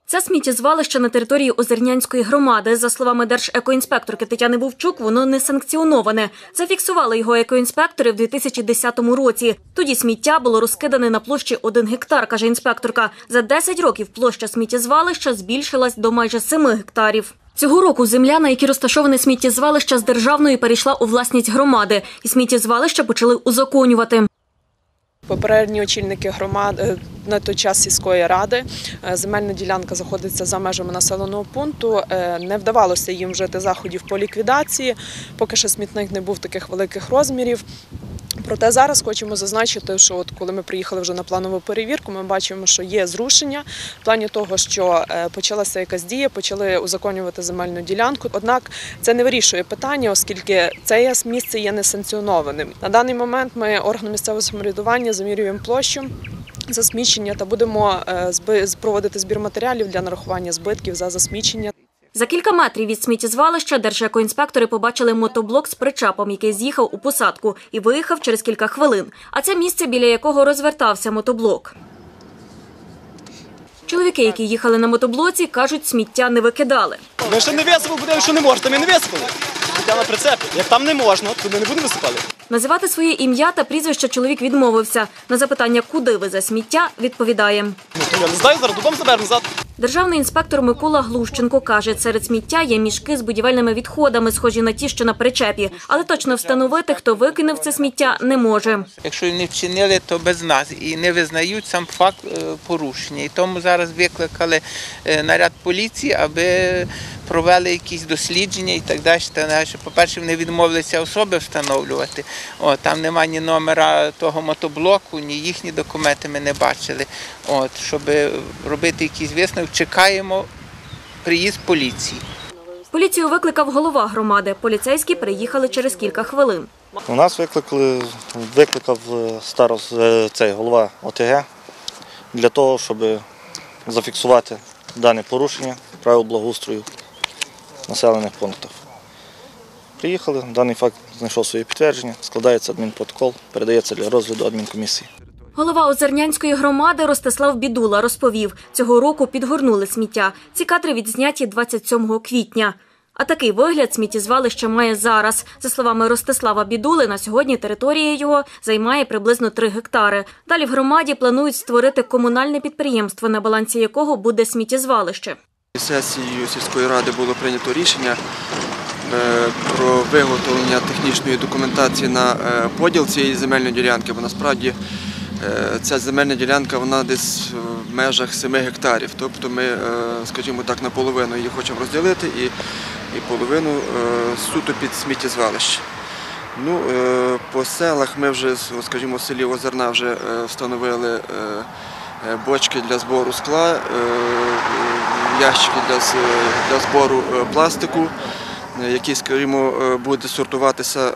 Це сміттєзвалище на території Озернянської громади. За словами держекоінспекторки Тетяни Вовчук, воно не санкціоноване. Зафіксували його екоінспектори в 2010 році. Тоді сміття було розкидане на площі 1 гектар, каже інспекторка. За 10 років площа сміттєзвалища збільшилась до майже 7 гектарів. Цього року земля, на якій розташоване сміттєзвалище з державної, перейшла у власність громади. І сміттєзвалище почали узаконювати. Попередні очільники громади, на той час сільської ради, земельна ділянка знаходиться за межами населеного пункту, не вдавалося їм вжити заходів по ліквідації, поки що смітник не був таких великих розмірів. Проте зараз хочемо зазначити, що коли ми приїхали вже на планову перевірку, ми бачимо, що є зрушення в плані того, що почалася якась дія, почали узаконювати земельну ділянку. Однак це не вирішує питання, оскільки це місце є несанкціонованим. На даний момент ми, орган місцевого самоврядування, замірюємо площу засмічення та будемо проводити збір матеріалів для нарахування збитків за засмічення. За кілька метрів від сміттєзвалища держекоінспектори побачили мотоблок з причепом, який з'їхав у посадку і виїхав через кілька хвилин. А це місце, біля якого розвертався мотоблок. Чоловіки, які їхали на мотоблоці, кажуть, сміття не викидали. Ми ще не висипали, будемо, що не можна, ми не висипали. Сміття на прицепі. Як там не можна, туди не будемо висипати. Називати своє ім'я та прізвище чоловік відмовився. На запитання, куди везе сміття, відповідає. Я не знаю, зараз додому заберемо назад. Державний інспектор Микола Глущенко каже, серед сміття є мішки з будівельними відходами, схожі на ті, що на причепі. Але точно встановити, хто викинув це сміття, не може. Якщо не вчинили, то без нас і не визнають сам факт порушення. І тому зараз викликали наряд поліції, аби провели якісь дослідження і так далі. По-перше, вони відмовилися особи встановлювати. Там немає ні номера того мотоблоку, ні їхні документи ми не бачили. Щоб робити якісь висновки, чекаємо приїзд поліції. Поліцію викликав голова громади. Поліцейські приїхали через кілька хвилин. У нас викликав цей голова ОТГ для того, щоб зафіксувати дане порушення правил благоустрою в населених пунктах. Приїхали, даний факт знайшов своє підтвердження, складається адмінпротокол, передається для розгляду адмінкомісії. Голова Озернянської громади Ростислав Бідула розповів, цього року підгорнули сміття. Ці кадри відзняті 27 квітня. А такий вигляд сміттєзвалище має зараз. За словами Ростислава Бідули, на сьогодні територія його займає приблизно 3 гектари. Далі в громаді планують створити комунальне підприємство, на балансі якого буде сміттєзвалище. Сесією сільської ради було прийнято рішення про виготовлення технічної документації на поділ цієї земельної ділянки, бо насправді ця земельна ділянка вона десь в межах 7 гектарів. Тобто ми, скажімо так, наполовину її хочемо розділити і половину суто під сміттєзвалище. По селах ми вже, скажімо, в селі Озерна вже встановили бочки для збору скла, ящики для збору пластику, який, скажімо, буде сортуватися.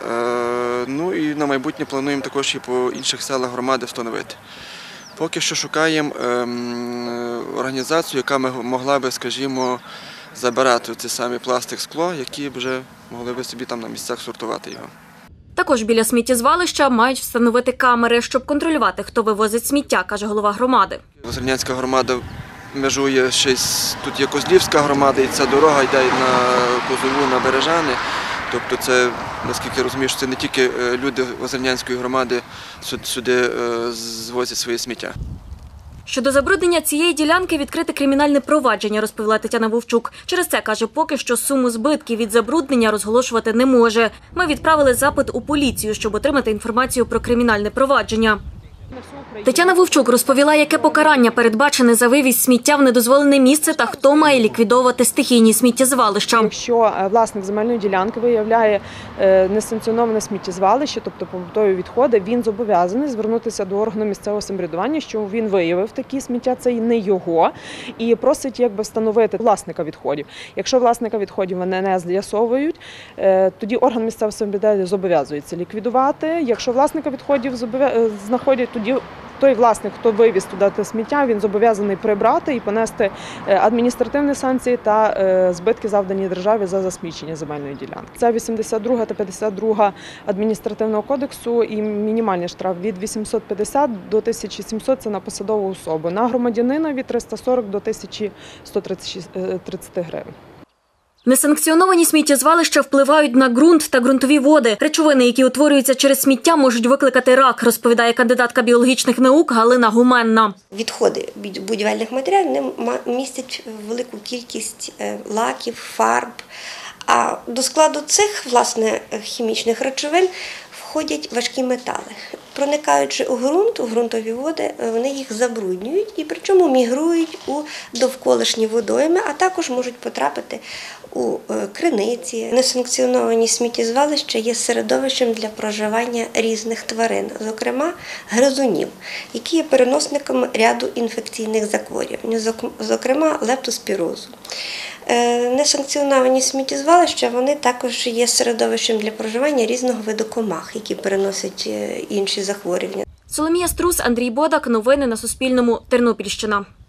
І на майбутнє плануємо також і по інших селах громади встановити. Поки що шукаємо організацію, яка могла би, скажімо, забирати ці самі пластик, скло, які б вже могли би собі там на місцях сортувати його. Також біля сміттєзвалища мають встановити камери, щоб контролювати, хто вивозить сміття, каже голова громади. Озернянська громада межує тут є Козлівська громада, і ця дорога йде на Козову, на Бережани. Тобто це, наскільки розумієш, це не тільки люди Озернянської громади сюди звозять своє сміття. Щодо забруднення цієї ділянки відкрите кримінальне провадження, розповіла Тетяна Вовчук. Через це, каже, поки що суму збитків від забруднення розголошувати не може. Ми відправили запит у поліцію, щоб отримати інформацію про кримінальне провадження. Тетяна Вовчук розповіла, яке покарання передбачене за вивіз сміття в недозволене місце та хто має ліквідовувати стихійні сміттєзвалища. Якщо власник земельної ділянки виявляє несанкціоноване сміттєзвалище, тобто побутові відходи, він зобов'язаний звернутися до органу місцевого самоврядування, що він виявив такі сміття, це не його, і просить встановити власника відходів. Якщо власника відходів вони не з'ясовують, тоді орган місцевого самоврядування зобов'язується ліквідувати. Якщо власника відходів знаходять, тоді той власник, хто вивіз туди те сміття, він зобов'язаний прибрати і понести адміністративні санкції та збитки, завдані державі за засмічення земельної ділянки. Це 82 та 52 адміністративного кодексу і мінімальний штраф від 850 до 1700 – це на посадову особу. На громадянина від 340 до 1130 гривень. Несанкціоновані сміттєзвалища впливають на ґрунт та ґрунтові води. Речовини, які утворюються через сміття, можуть викликати рак, розповідає кандидатка біологічних наук Галина Гуменна. Відходи будівельних матеріалів містять велику кількість лаків, фарб. А до складу цих, власне, хімічних речовин входять важкі метали. Проникаючи у ґрунт, у ґрунтові води, вони їх забруднюють і причому мігрують у довколишні водойми, а також можуть потрапити у криниці. Несанкціоновані сміттєзвалища є середовищем для проживання різних тварин, зокрема гризунів, які є переносниками ряду інфекційних захворювань, зокрема лептоспірозу. Несанкціоновані сміттєзвалища, вони також є середовищем для проживання різного виду комах, які переносять інші захворювання. Соломія Струс, Андрій Бодак. Новини на Суспільному. Тернопільщина.